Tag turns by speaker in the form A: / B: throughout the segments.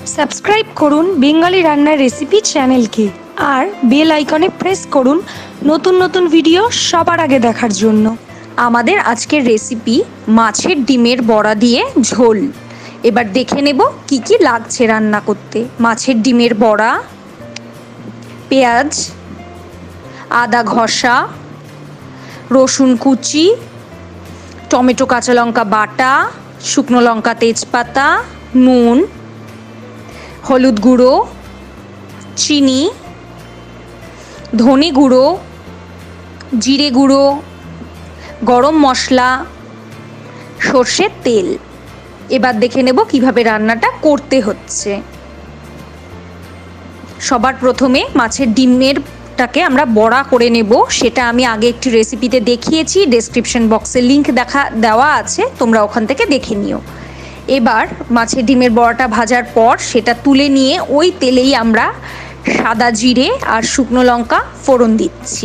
A: Subscribe করুন Bengali রান্নার recipe চ্যানেলকে আর বেল আইকনে প্রেস করুন নতুন নতুন ভিডিও সবার আগে দেখার জন্য। আমাদের আজকের রেসিপি মাছের ডিমের বড়া দিয়ে ঝোল। এবার দেখে নেব কি কি লাগছে রান্না করতে। মাছের ডিমের বড়া, পেঁয়াজ, আদা ঘষা, রসুন কুচি, টমেটো কাঁচা লঙ্কা বাটা, শুকনো লঙ্কা তেজপাতা, নুন, হলুদ গুঁড়ো, চিনি, ধনে গুঁড়ো, জিরে গুঁড়ো, গরম মশলা, সর্ষের তেল। এবার দেখে নেব কিভাবে রান্নাটা করতে হচ্ছে। সবার প্রথমে মাছের ডিমেরটাকে আমরা বড়া করে নেব। সেটা আমি আগে একটি রেসিপিতে দেখিয়েছি, ডেসক্রিপশন বক্সে লিংক দেওয়া আছে, তোমরা ওখান থেকে দেখে নিও। এবার মাছের ডিমের বড়াটা ভাজার পর সেটা তুলে নিয়ে ওই তেলেই আমরা সাদা জিরে আর শুকনো লঙ্কা ফোড়ন দিচ্ছি।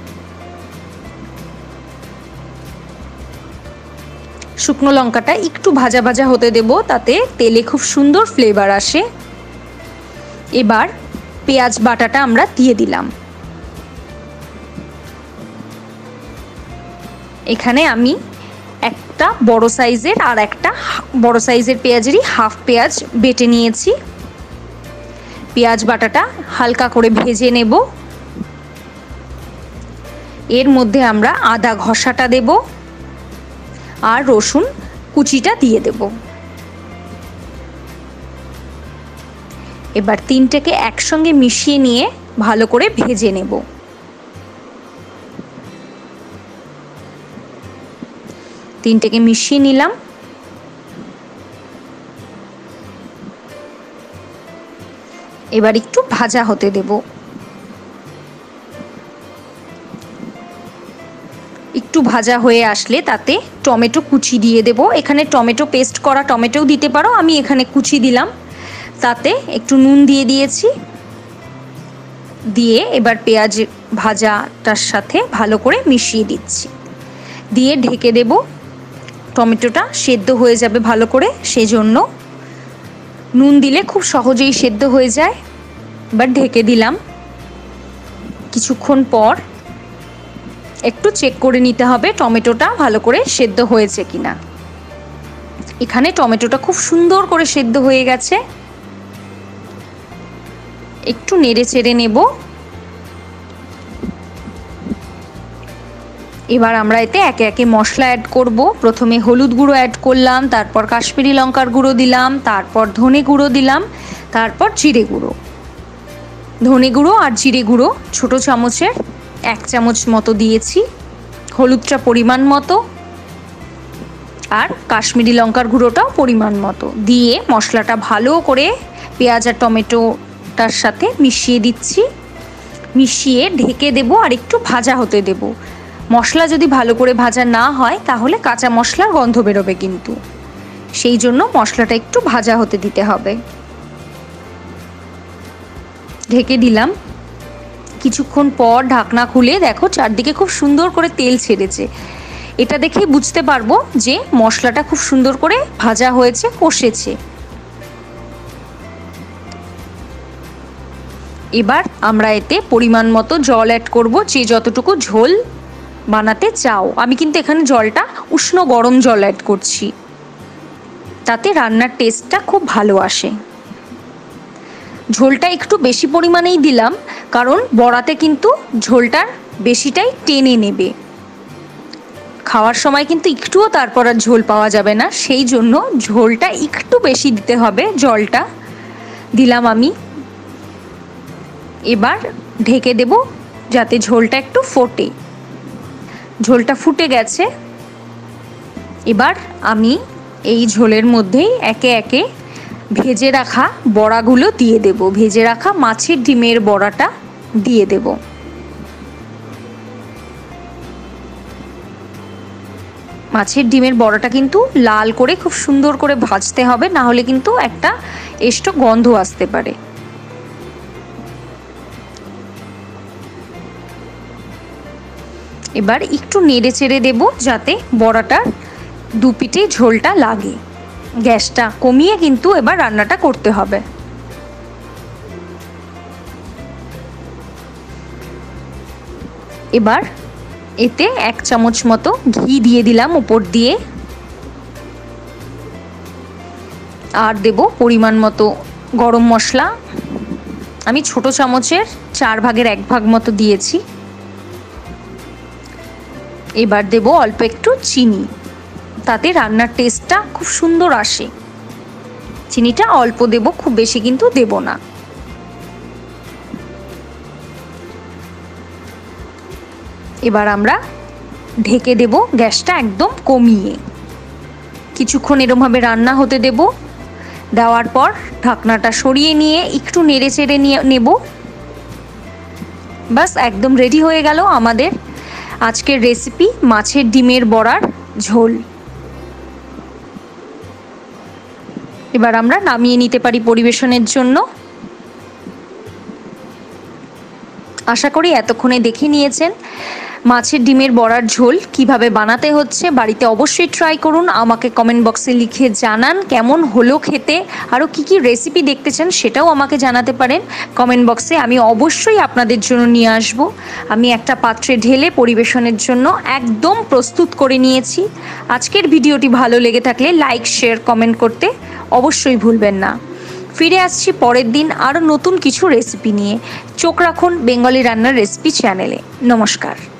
A: শুকনো লঙ্কাটা একটু ভাজা ভাজা হতে দেব, তাতে তেলে খুব সুন্দর ফ্লেভার আসে। এবার পেঁয়াজ বাটাটা আমরা দিয়ে দিলাম। এখানে আমি একটা বড় সাইজের আর একটা বড় সাইজের পেঁয়াজেরই হাফ পেঁয়াজ বেটে নিয়েছি। পেঁয়াজ বাটাটা হালকা করে ভেজে নেব। এর মধ্যে আমরা আদা ঘষাটা দেব আর রসুন কুচিটা দিয়ে দেব। এবার তিনটাকে একসঙ্গে মিশিয়ে নিয়ে ভালো করে ভেজে নেব। তিনটাকে মিশিয়ে নিলাম। এবার একটু ভাজা হতে দেব। একটু ভাজা হয়ে আসলে তাতে টমেটো কুচি দিয়ে দেব। এখানে টমেটো পেস্ট করা টমেটোও দিতে পারো, আমি এখানে কুচি দিলাম। তাতে একটু নুন দিয়ে দিয়েছি। দিয়ে এবার পেঁয়াজ ভাজাটার সাথে ভালো করে মিশিয়ে দিচ্ছি। দিয়ে ঢেকে দেব। টমেটোটা সেদ্ধ হয়ে যাবে ভালো করে, সেজন্য নুন দিলে খুব সহজেই সেদ্ধ হয়ে যায়। এবার ঢেকে দিলাম। কিছুক্ষণ পর একটু চেক করে নিতে হবে টমেটোটা ভালো করে সেদ্ধ হয়েছে কিনা। এখানে টমেটোটা খুব সুন্দর করে সেদ্ধ হয়ে গেছে। একটু নেড়ে চেড়ে নেব। এবার আমরা এতে একে একে মশলা অ্যাড করব। প্রথমে হলুদ গুঁড়ো অ্যাড করলাম, তারপর কাশ্মীরি লঙ্কার গুঁড়ো দিলাম, তারপর ধনে গুঁড়ো দিলাম, তারপর জিরে গুঁড়ো। ধনে গুঁড়ো আর জিরে গুঁড়ো ছোট চামচের 1 চামচ মতো দিয়েছি, হলুদটা পরিমাণ মতো, আর কাশ্মীরি লঙ্কার গুঁড়োটাও পরিমাণ মতো দিয়ে মশলাটা ভালো করে পেঁয়াজ আর টমেটোটার সাথে মিশিয়ে দিচ্ছি। মিশিয়ে ঢেকে দেব আর একটু ভাজা হতে দেব। মশলা যদি ভালো করে ভাজা না হয় তাহলে কাঁচা মশলার গন্ধ বেরোবে, কিন্তু সেই জন্য মশলাটা একটু ভাজা হতে দিতে হবে। ঢেকে দিলাম। কিছুক্ষণ পর ঢাকনা খুলে দেখো চারদিকে খুব সুন্দর করে তেল ছেড়েছে। এটা দেখে বুঝতে পারবো যে মশলাটা খুব সুন্দর করে ভাজা হয়েছে, কষেছে। এবার আমরা এতে পরিমাণ মতো জল অ্যাড করব, যে যতটুকু ঝোল বানাতে চাও। আমি কিন্তু এখানে জলটা উষ্ণ গরম জল অ্যাড করছি, তাতে রান্নার টেস্টটা খুব ভালো আসে। ঝোলটা একটু বেশি পরিমাণেই দিলাম, কারণ বড়াতে কিন্তু ঝোলটার বেশিটাই টেনে নেবে। খাওয়ার সময় কিন্তু একটুও তারপর আর ঝোল পাওয়া যাবে না, সেই জন্য ঝোলটা একটু বেশি দিতে হবে। জলটা দিলাম আমি। এবার ঢেকে দেব যাতে ঝোলটা একটু ফোটে। ঝোলটা ফুটে গেছে। এবার আমি এই ঝোলের মধ্যেই একে একে ভেজে রাখা বড়াগুলো দিয়ে দেব। ভেজে রাখা মাছের ডিমের বড়াটা দিয়ে দেব। মাছের ডিমের বড়াটা কিন্তু লাল করে খুব সুন্দর করে ভাজতে হবে, না হলে কিন্তু একটা এষ্টো গন্ধ আসতে পারে। এবার একটু নেড়ে চেড়ে দেব যাতে বড়াটার দু পিঠে ঝোলটা লাগে। গ্যাসটা কমিয়ে কিন্তু এবার রান্নাটা করতে হবে। এবার এতে 1 চামচ মতো ঘি দিয়ে দিলাম উপর দিয়ে, আর দেব পরিমাণ মতো গরম মশলা। আমি ছোট চামচের 4 ভাগের 1 ভাগ মতো দিয়েছি। এবার দেব অল্প একটু চিনি, তাতে রান্নার টেস্টটা খুব সুন্দর আসে। চিনিটা অল্প দেব, খুব বেশি কিন্তু দেব না। এবার আমরা ঢেকে দেব গ্যাসটা একদম কমিয়ে। কিছুক্ষণ এরমভাবে রান্না হতে দেব। দেওয়ার পর ঢাকনাটা সরিয়ে নিয়ে একটু নেড়ে চেড়ে নেব। বাস একদম রেডি হয়ে গেল আমাদের আজকের রেসিপি মাছের ডিমের বড়ার ঝোল। এবার আমরা নামিয়ে নিতে পারি পরিবেশনের জন্য। আশা করি এতক্ষণে দেখে নিয়েছেন মাছের ডিমের বড়ার ঝোল কিভাবে বানাতে হচ্ছে। বাড়িতে অবশ্যই ট্রাই করুন, আমাকে কমেন্ট বক্সে লিখে জানান কেমন হলো খেতে। আরও কী কী রেসিপি দেখতে চান সেটাও আমাকে জানাতে পারেন কমেন্ট বক্সে, আমি অবশ্যই আপনাদের জন্য নিয়ে আসব। আমি একটা পাত্রে ঢেলে পরিবেশনের জন্য একদম প্রস্তুত করে নিয়েছি। আজকের ভিডিওটি ভালো লেগে থাকলে লাইক, শেয়ার, কমেন্ট করতে অবশ্যই ভুলবেন না। ফিরে আসছি পরের দিন আরও নতুন কিছু রেসিপি নিয়ে। চোখ রাখুন বেঙ্গলি রান্নার রেসিপি চ্যানেলে। নমস্কার।